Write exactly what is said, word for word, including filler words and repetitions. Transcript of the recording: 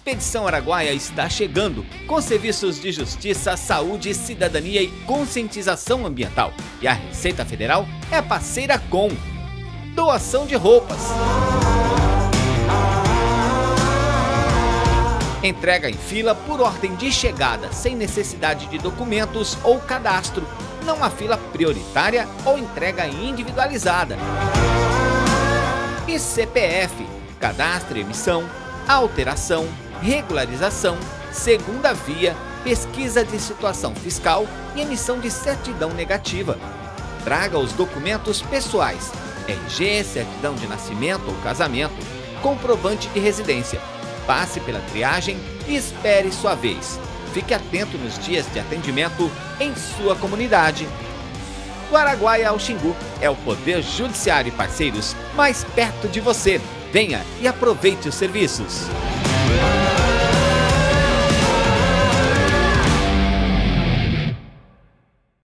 Expedição Araguaia está chegando com serviços de justiça, saúde, cidadania e conscientização ambiental. E a Receita Federal é parceira com doação de roupas, entrega em fila por ordem de chegada, sem necessidade de documentos ou cadastro. Não há fila prioritária ou entrega individualizada. E C P F, cadastro e emissão, alteração, regularização, segunda via, pesquisa de situação fiscal e emissão de certidão negativa. Traga os documentos pessoais, R G, certidão de nascimento ou casamento, comprovante de residência. Passe pela triagem e espere sua vez. Fique atento nos dias de atendimento em sua comunidade. O Araguaia ao Xingu é o Poder Judiciário e parceiros mais perto de você. Venha e aproveite os serviços.